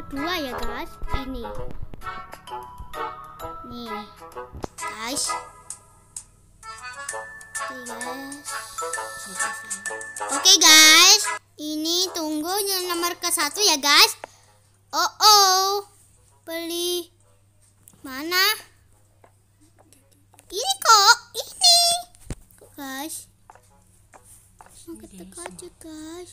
dua ya guys. Ini nih guys. Oke guys, ini tunggu yang nomor ke 1 ya guys. Beli mana? Ini kok, ini guys. Mau ketek aja guys.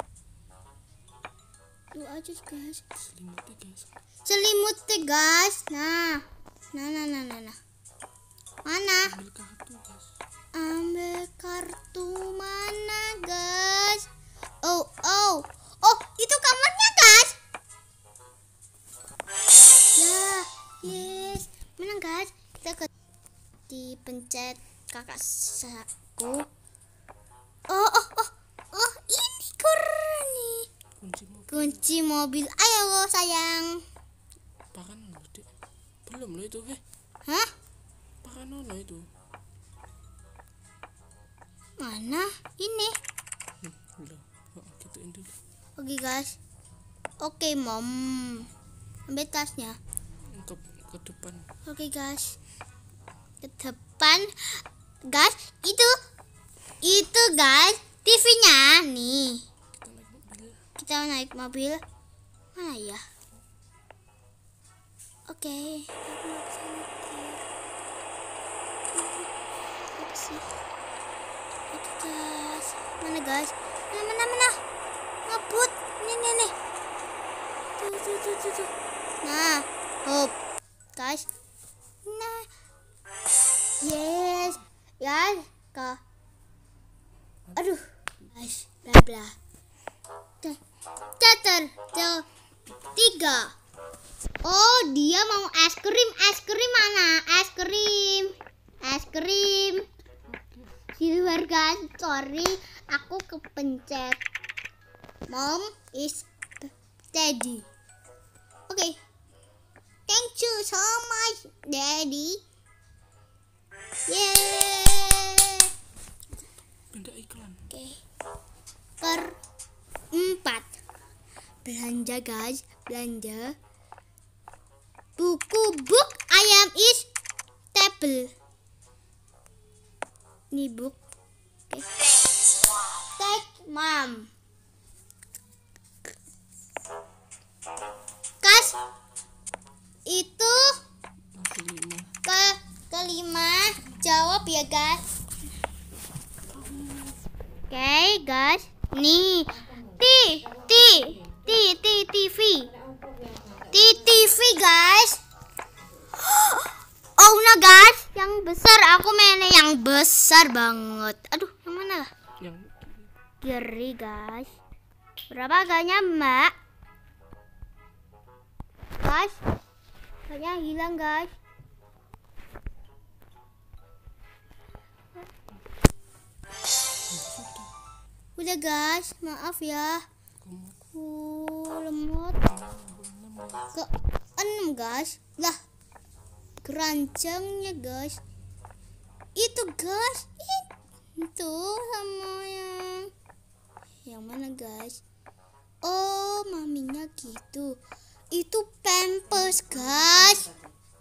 Tuh aja guys. Selimutnya guys. Nah. Mana? Ambil kartu mana guys? Oh, itu kamarnya guys. Ya, yes. Mana guys? Kita ke dipencet kakak saku. Oh, ini keren nih. Kunci mobil. Ayo sayang. Pakan lo, Dek. Belum lo itu, Hah? Pakan lo itu. Mana? Ini. Belum. Gituin dulu. Oke guys. Oke mom. Ambil tasnya. Ke depan. Oke guys. Ke depan. Guys, itu guys, TV-nya nih. Kita naik mobil. Mana ya? Oke. Oke guys. Mana guys? Mana? Ngebut. Nih. Tuh. Nah, hop. Guys. Nah. Yes. Guys, aduh. Guys, bla. Chapter 3. Oh, dia mau es krim. Es krim mana? Es krim. Silver guys, sorry, aku kepencet. Mom is daddy. Okay. Thank you so much, daddy. Yeay. Benda iklan. Oke. 4. Belanja guys, belanja. Buku book ayam is table. Ini book. Okay. Take mom. Guys, itu kelima jawab ya guys. Oke guys, nih TV guys. Oh nah guys, yang besar, aku mainnya yang besar banget. Aduh, yang mana? Yang kiri guys. Berapa harganya mbak? Guys, harganya hilang guys. Udah guys, maaf ya. Lemot. Ke 6 guys. Lah, keranjangnya guys. Itu guys. Itu sama yang mana guys? Oh, maminya gitu. Itu pampers guys.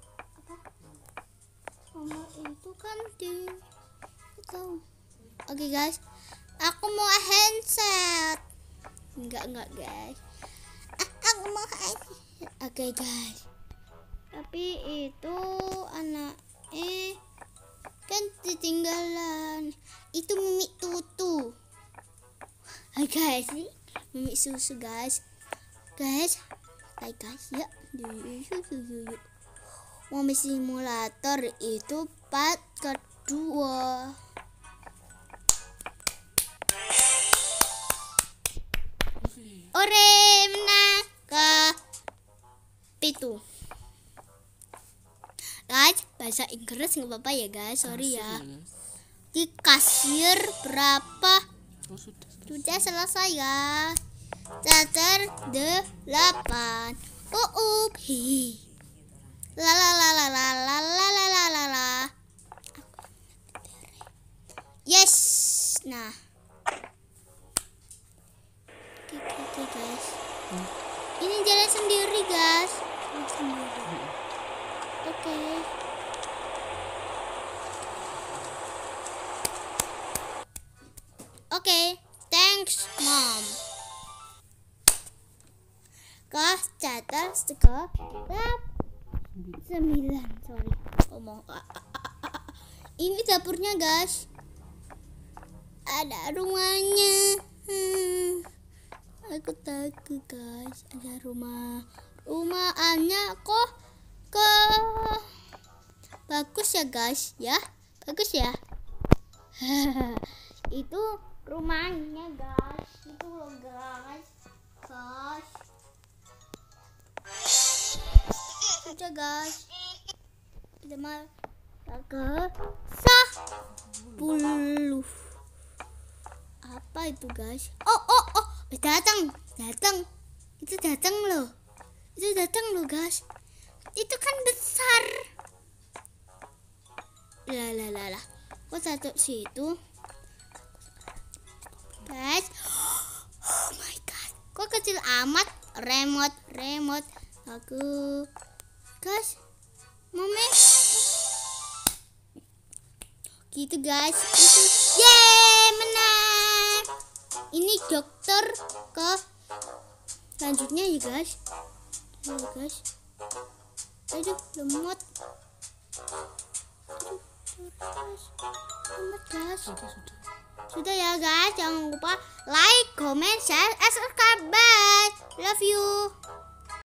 Mama itu kan tahu. Oke guys. Aku mau handset. Enggak guys. Aku mau handset. Oke guys. Tapi itu anak kan ketinggalan. Itu Mimi Tutu. Guys, Mimi susu guys. Guys, ya. Yuk. Mobil simulator itu part kedua. Oremna ke pitu. Guys, bahasa Inggris nggak apa-apa ya guys, sorry ya. Di kasir berapa? Sudah selesai ya. Chapter 8. Hi. La. Yes. Nah. Oke guys. Ini jalan sendiri, guys. Jalan sendiri. Oke. Oke, thanks, Mom. Guys, catat sekolah 9. Sorry. Ngomong. Ini dapurnya, guys. Ada rumahnya. Aku takut, guys. Ada rumahannya kok bagus ya, guys. Ya, bagus ya. Itu rumahnya, guys. Itu loh, guys. Udah, guys. Kita mau ke 10. Apa itu, guys? Oh, datang. Itu datang loh, guys. Itu kan besar. Lah. Kok satu situ, guys? Oh my god, kok kecil amat. Remote aku, guys. Mami gitu, guys. Itu menang. Ini dokter ke selanjutnya ya, guys. Aduh, lemot, guys. Sudah ya, guys. Jangan lupa like, comment, share, subscribe. Bye. Love you.